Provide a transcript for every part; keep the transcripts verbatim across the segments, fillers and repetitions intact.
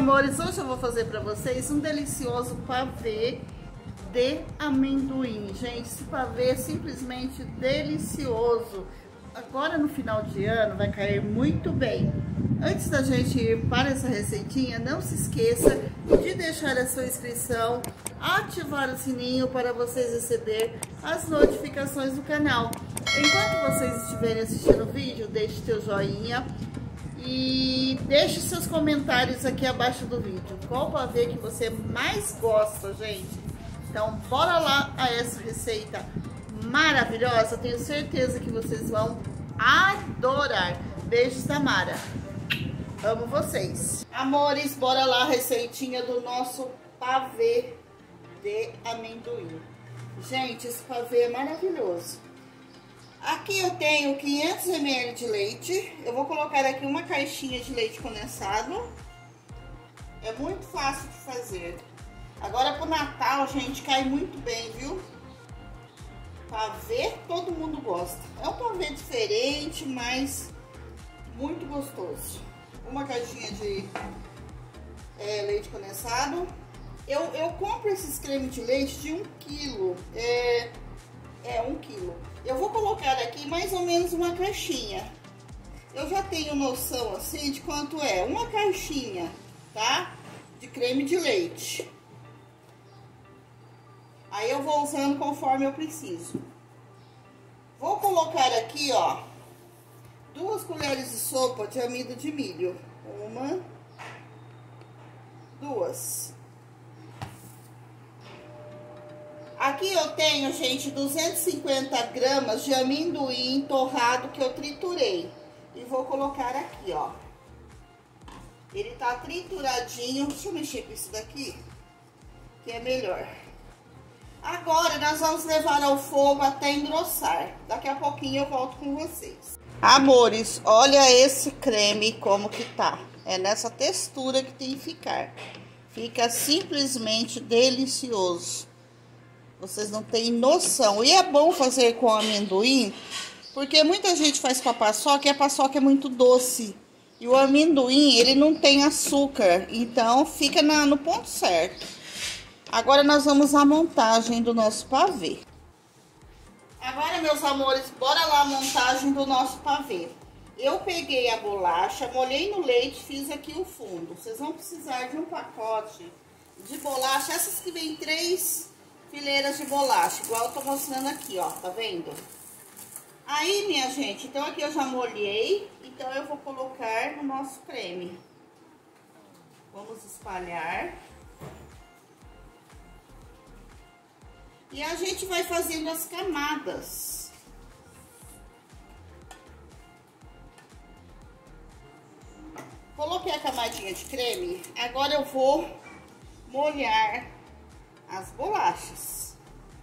amores, hoje eu vou fazer para vocês um delicioso pavê de amendoim. Gente, esse pavê é simplesmente delicioso. Agora no final de ano vai cair muito bem. Antes da gente ir para essa receitinha, não se esqueça de deixar a sua inscrição, ativar o sininho para vocês receber as notificações do canal. Enquanto vocês estiverem assistindo o vídeo, deixe seu joinha e deixe seus comentários aqui abaixo do vídeo. Qual pavê que você mais gosta, gente? Então, bora lá a essa receita maravilhosa. Tenho certeza que vocês vão adorar. Beijos da Mara. Amo vocês. Amores, bora lá a receitinha do nosso pavê de amendoim. Gente, esse pavê é maravilhoso. Aqui eu tenho quinhentos mililitros de leite. Eu vou colocar aqui uma caixinha de leite condensado. É muito fácil de fazer. Agora pro Natal, gente, cai muito bem, viu? Pavê todo mundo gosta. É um pavê diferente, mas muito gostoso. Uma caixinha de é, leite condensado. Eu, eu compro esses cremes de leite de um quilo. É, é um quilo. Eu vou colocar aqui mais ou menos uma caixinha. Eu já tenho noção assim de quanto é uma caixinha, tá? De creme de leite. Aí eu vou usando conforme eu preciso. Vou colocar aqui, ó, duas colheres de sopa de amido de milho. Uma, duas. Aqui eu tenho, gente, duzentos e cinquenta gramas de amendoim torrado que eu triturei. E vou colocar aqui, ó. Ele tá trituradinho. Deixa eu mexer com isso daqui, que é melhor. Agora nós vamos levar ao fogo até engrossar. Daqui a pouquinho eu volto com vocês. Amores, olha esse creme como que tá. É nessa textura que tem que ficar. Fica simplesmente delicioso. Vocês não têm noção. E é bom fazer com amendoim, porque muita gente faz com a paçoca e a paçoca é muito doce. E o amendoim, ele não tem açúcar, então fica na, no ponto certo. Agora nós vamos à montagem do nosso pavê. Agora, meus amores, bora lá a montagem do nosso pavê. Eu peguei a bolacha, molhei no leite, fiz aqui o fundo. Vocês vão precisar de um pacote de bolacha, essas que vem três fileiras de bolacha, igual eu tô mostrando aqui, ó, tá vendo? Aí, minha gente, então aqui eu já molhei, então eu vou colocar no nosso creme. Vamos espalhar. E a gente vai fazendo as camadas. Coloquei a camadinha de creme, agora eu vou molhar as bolachas.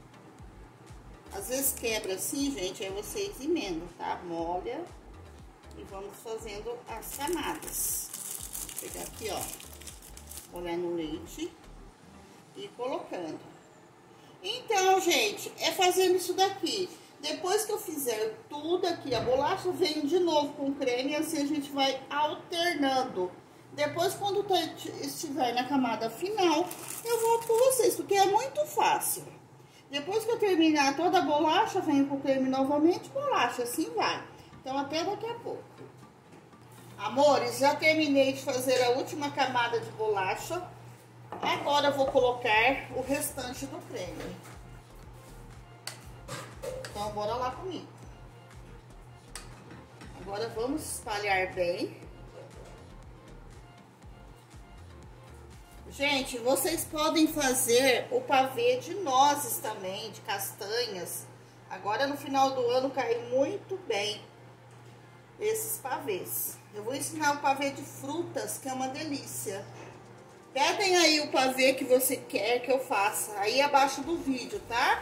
Às vezes quebra assim, gente, aí vocês emendam, tá? Molha e vamos fazendo as camadas. Vou pegar aqui, ó, molhar no leite e colocando. Então, gente, é fazendo isso daqui. Depois que eu fizer tudo aqui, a bolacha vem de novo com creme, e assim a gente vai alternando. Depois, quando estiver na camada final, eu volto com vocês, porque é muito fácil. Depois que eu terminar toda a bolacha, venho com o creme novamente, bolacha, assim vai. Então, até daqui a pouco. Amores, já terminei de fazer a última camada de bolacha. Agora eu vou colocar o restante do creme. Então, bora lá comigo. Agora vamos espalhar bem. Gente, vocês podem fazer o pavê de nozes também, de castanhas. Agora no final do ano cai muito bem esses pavês. Eu vou ensinar o pavê de frutas, que é uma delícia. Pedem aí o pavê que você quer que eu faça, aí abaixo do vídeo, tá?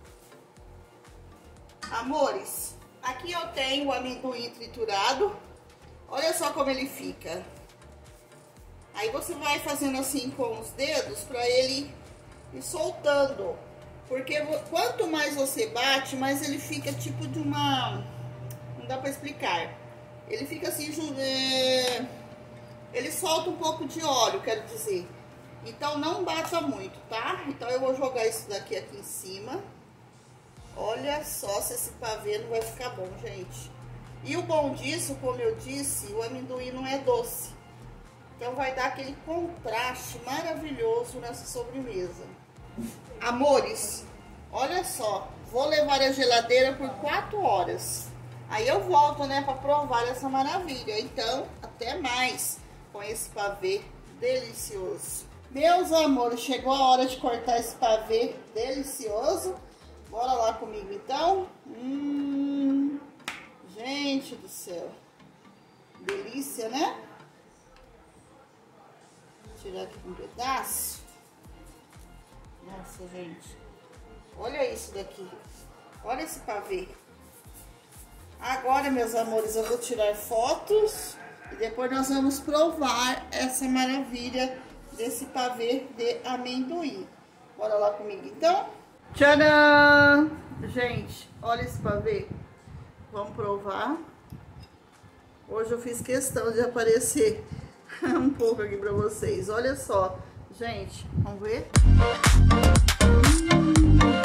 Amores, aqui eu tenho o amendoim triturado. Olha só como ele fica. Aí você vai fazendo assim com os dedos pra ele ir soltando. Porque quanto mais você bate, mais ele fica tipo de uma... Não dá pra explicar. Ele fica assim... É, ele solta um pouco de óleo, quero dizer. Então não bata muito, tá? Então eu vou jogar isso daqui aqui em cima. Olha só se esse pavê não vai ficar bom, gente. E o bom disso, como eu disse, o amendoim não é doce. Então vai dar aquele contraste maravilhoso nessa sobremesa. Amores, olha só, vou levar a geladeira por quatro horas. Aí eu volto, né, para provar essa maravilha. Então, até mais com esse pavê delicioso. Meus amores, chegou a hora de cortar esse pavê delicioso. Bora lá comigo, então. Hum, gente do céu. Delícia, né? Vou tirar aqui um pedaço. Nossa, gente. Olha isso daqui. Olha esse pavê. Agora, meus amores, eu vou tirar fotos e depois nós vamos provar essa maravilha desse pavê de amendoim. Bora lá comigo, então? Tcharam! Gente, olha esse pavê. Vamos provar. Hoje eu fiz questão de aparecer um pouco aqui pra vocês. Olha só, gente, vamos ver? Hum.